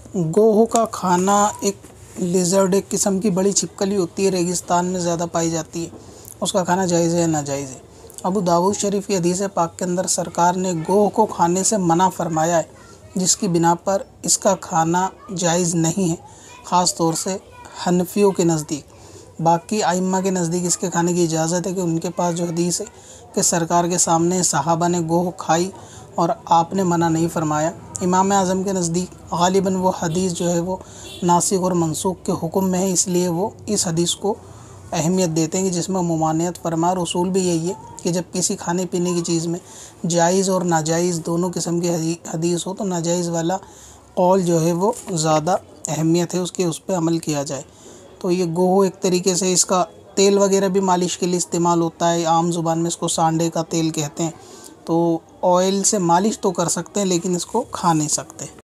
गोहो का खाना एक लिज़र्ड, एक किस्म की बड़ी छिपकली होती है, रेगिस्तान में ज़्यादा पाई जाती है। उसका खाना जायज़ है या नाजायज़ है? अबू दाऊद शरीफ की हदीस पाक के अंदर सरकार ने गोह को खाने से मना फरमाया है, जिसकी बिना पर इसका खाना जायज़ नहीं है, ख़ास तौर से हनफियों के नज़दीक। बाकी आइम्मा के नज़दीक इसके खाने की इजाज़त है कि उनके पास जो हदीस है कि सरकार के सामने सहाबा ने गोह खाई और आपने मना नहीं फरमाया। इमाम आज़म के नज़दीक ग़ालिबन वो हदीस जो है वो नासिख और मनसूख के हुक्म में है, इसलिए वो इस हदीस को अहमियत देते हैं कि जिसमें मुमानियत फरमा। उसूल भी यही है कि जब किसी खाने पीने की चीज़ में जायज़ और नाजायज़ दोनों किस्म की हदीस हो तो नाजायज़ वाला कौल जो है वो ज़्यादा अहमियत है उसकी, उस पर अमल किया जाए। तो ये गोहो एक तरीके से इसका तेल वगैरह भी मालिश के लिए इस्तेमाल होता है, आम ज़ुबान में इसको सांडे का तेल कहते हैं। तो ऑयल से मालिश तो कर सकते हैं लेकिन इसको खा नहीं सकते।